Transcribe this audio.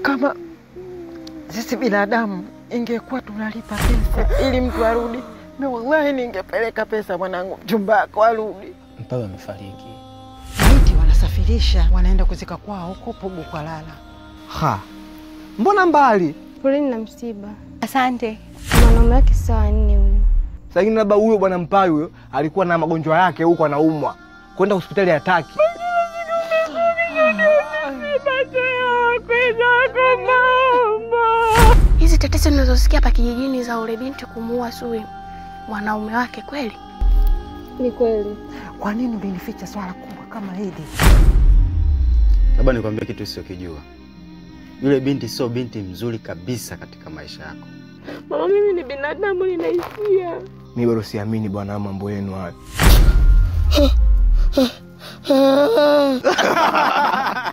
Kama sisi binadamu ingekuwa tunalipa pesa ili mtu arudi, na wallahi ningepeleka pesa mwanangu mjomba wako arudi. Mpaka amefariki. Maiti wanasafirisha, wanaenda kuzika kwao huko Pugu kwa Lala. Ha. Mbona mbali? Poleni na msiba. Asante. Mwanaume wake sawa 4 huyo. Lakini labda huyo bwana Mpai huyo alikuwa na magonjwa yake huko anaumwa. Kwenda hospitali hataki. Hizi tetesi ninazosikia hapa kijijini za ule binti kumuua Sui mwanaume wake kweli? Ni kweli. Kwa nini umenificha swala kubwa kama hili? Labda nikwambie kitu usichokijua. Yule binti sio binti mzuri kabisa katika maisha yako. Mama, mimi ni binadamu, ninaishia. Mimi bado siamini bwana mambo yenu hayo.